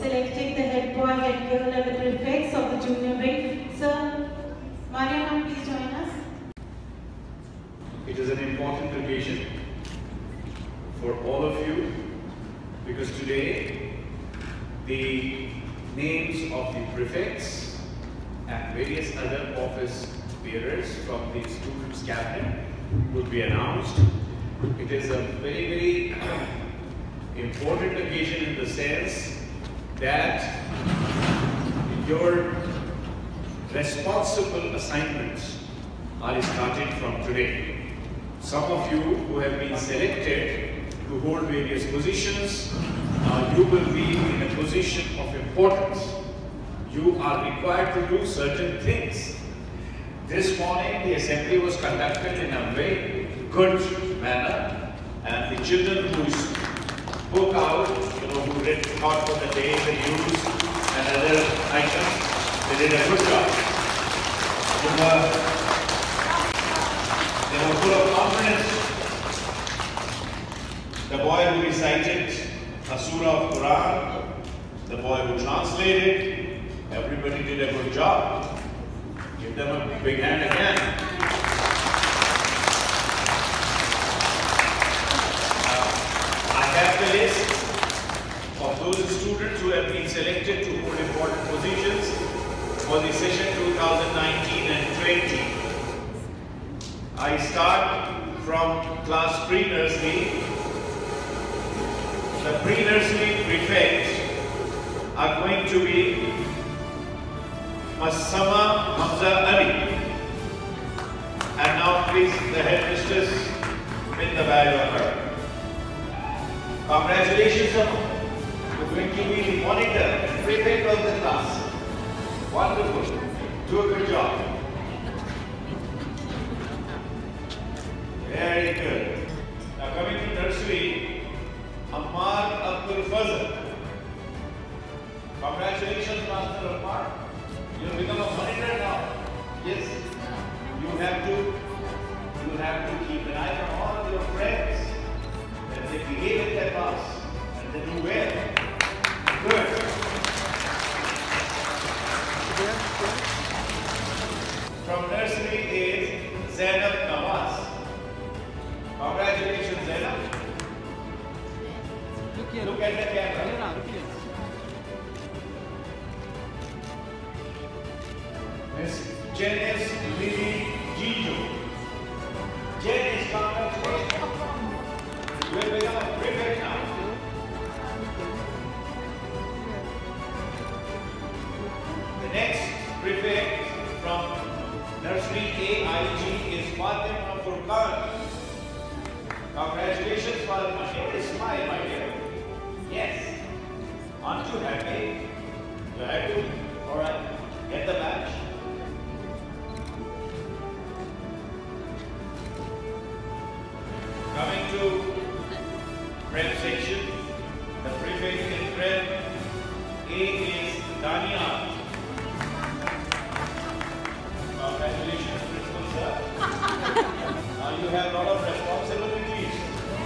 selecting the head boy, head girl and the prefects of the junior wing. Sir, Mariam, please join us. It is an important occasion for all of you because today the names of the prefects and various other office bearers from the students' cabinet will be announced. It is a very, very important occasion in the sense that your responsible assignments are started from today. Some of you who have been selected to hold various positions, you will be in a position of importance. You are required to do certain things. This morning the assembly was conducted in a very good manner, and the children who spoke out, who read thought for the day, the news and other items, they did a good job. They were full of confidence. The boy who recited a surah of Quran, the boy who translated, everybody did a good job. Give them a big hand again. I have the list of those students who have been selected to hold important positions for the session 2019 and 20. I start from class pre-nursery. The pre-nursery prefects are going to be Masama Hamza Ali. And now please the headmistress pin the badge on her. Congratulations, you're going to be the monitor, prefect of the class. Wonderful. Do a good job. Very good. Now coming to nursery, Ammar Abdul Fazl. Congratulations, Master Ammar. You have become a monitor now. Yes. You have to keep an eye on all of your friends that they behave in their class and they do well. Good. From nursery is Zainab Nawaz. Congratulations, Zainab. Look at the camera. Miss Janice Lily Jijo. Janice, congratulations. You have become a prefect now. The next prefect from nursery AIG is Fatima Furqan. Congratulations, Fatima. Here is smile, my dear. Yes. Aren't you happy? You're happy? Alright. Get the badge. Coming to prep section, the prefect in prep A is Dania. Congratulations, Principal Sir. Now you have a lot of responsibilities.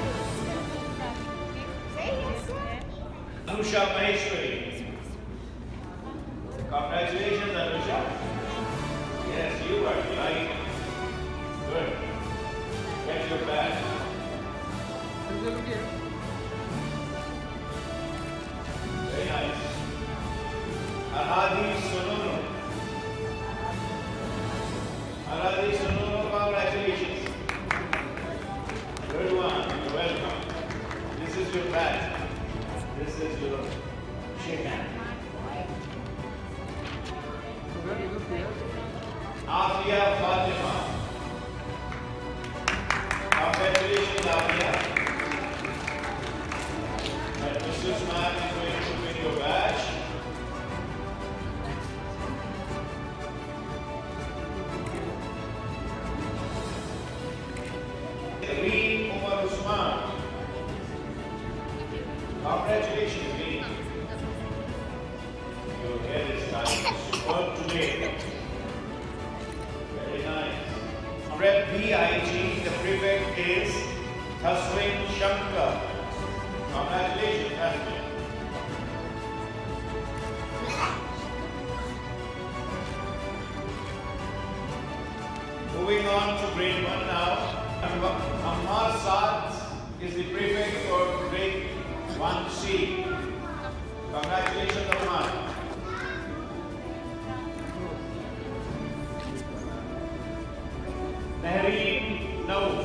Anusha Maheshwari. Congratulations, Anusha. Yes, you are right. Good. Get your badge. Very nice. Ahadi Sonono. Ahadi Sonono, congratulations. Good one. You're welcome. This is your badge. This is your shake hand. Afia Fatima. Congratulations, Afia. Mrs. Man is going to win your badge. Reen Umar Usman. Congratulations, Reen. Your hair is nice. Superb today. Very nice. Prep BIG, the prefect is Taswin Shankar. Congratulations, Taswin. Moving on to grade 1 now. Ammar Saad is the prefect for grade 1C. Congratulations, Ammar. Nahreen Nauf.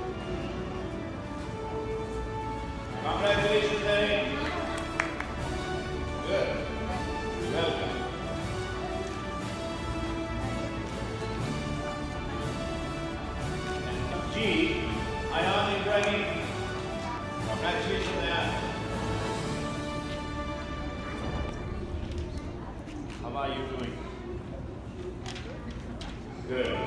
Congratulations, Nahreen. Good. Welcome. G. Ayan Ibrahim. Congratulations, Ayan. How are you doing? Good.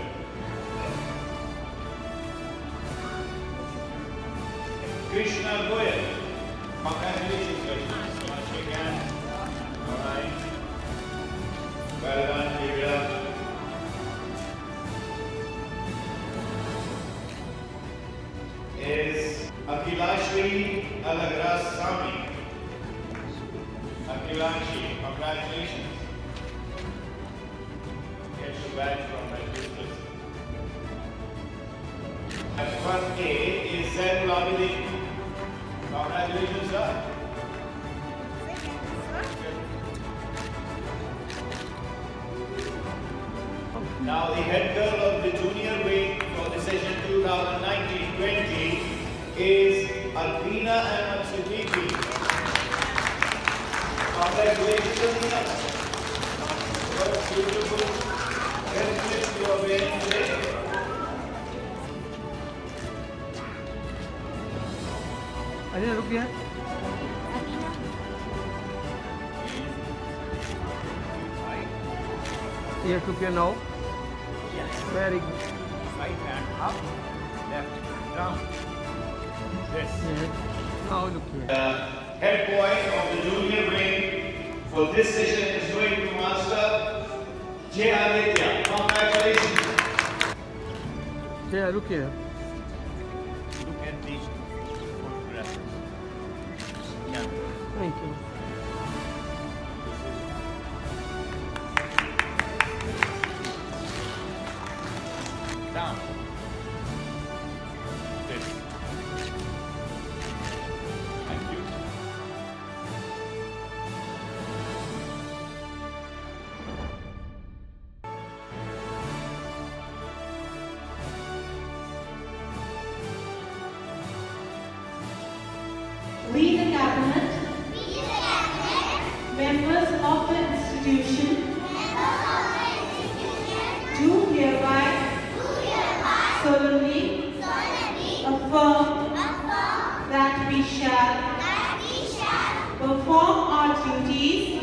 Krishna Goyal. Congratulations, Krishna. So much again. All right. Well done, Divya. Is Akhilashri Alagrasami. Akhilashi, congratulations. Get your badge from my business. And 1A is Zainul Abidin. Congratulations, sir. Now the head girl of the junior wing for the session 2019-20 is Alvina Ahmed Siddiqui. Congratulations, Alvina. What a beautiful bracelet you are wearing today. Adina, look here. Here, look here now. Yes. Very good. Right hand up, left down. Yes. Yes. Now look here. Head boy of the junior wing for this session is going to master J. Aditya. Congratulations. Yeah, look here. Look at these photographs. Yeah. Thank you. Down. This. Thank you. We the cabinet, members of the institution, do hereby solemnly affirm that we shall perform our duties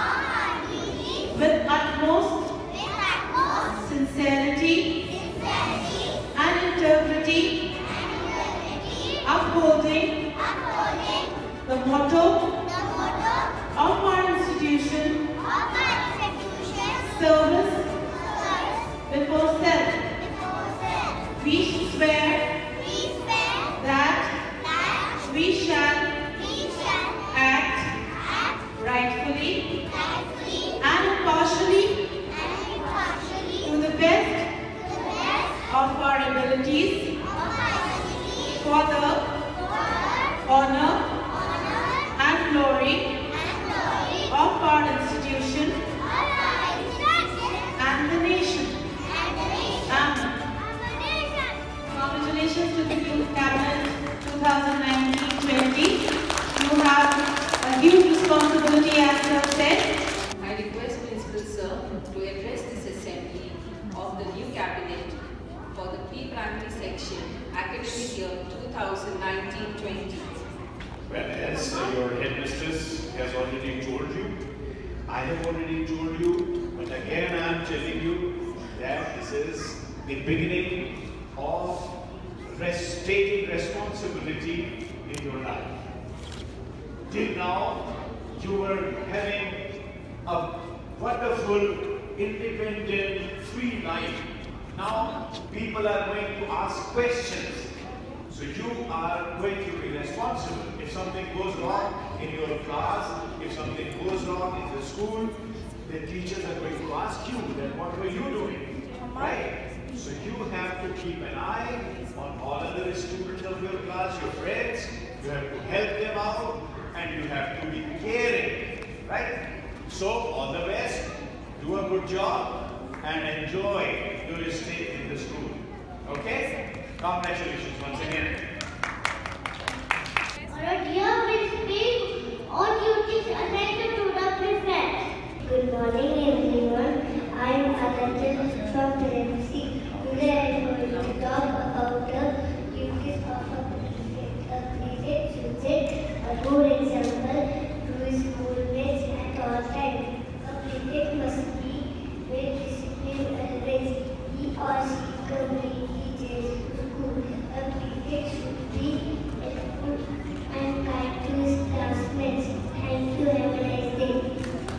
with utmost sincerity and integrity, upholding the motto of our institution, service before self. We swear that we shall act rightfully and impartially to the best of our abilities for the honor and glory of our institution and the nation. Amen. Congratulations to the Youth Cabinet 2019-20. You have a huge responsibility, as you have said. I request Principal Sir to address this assembly of the new cabinet for the pre-primary section academic year 2019-20. Well, as your headmistress has already told you, I have already told you, but again I am telling you that this is the beginning of taking responsibility in your life. Till now, you were having a wonderful, independent, free life. Now, people are going to ask questions. So you are going to be responsible. If something goes wrong in your class, if something goes wrong in the school, the teachers are going to ask you, then what were you doing? Right? So you keep an eye on all other students of your class, your friends. You have to help them out and you have to be caring, right? So, all the best, do a good job and enjoy your stay in the school. Okay? Congratulations once again. Good morning everyone. I am Aditya from K.S.A. Today I am going to talk about the duties of a prefect subject. A good example to his schoolmates at all times. A prefect must be well disciplined always. He or she completely takes to school. A prefect should be helpful and kind to his classmates. Thank you. Have a nice day.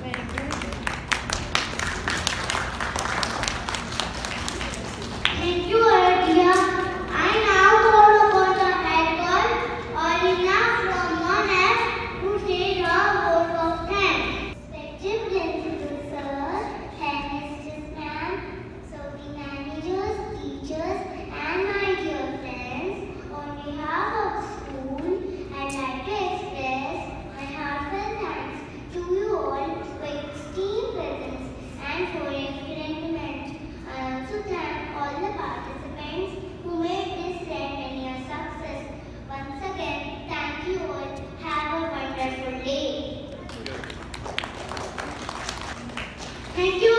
Thank you, Arya. I now call upon the head girl, Arina from 1F, to say a word of thanks. Respected principal sir, headmistress ma'am, sorting managers, teachers, and my dear friends, on behalf of the school, I'd like to express my heartfelt thanks to you all for your esteemed presence and for your encouragement. I also thank all the participants who made this ceremony a success. Once again, thank you all. Have a wonderful day. Thank you.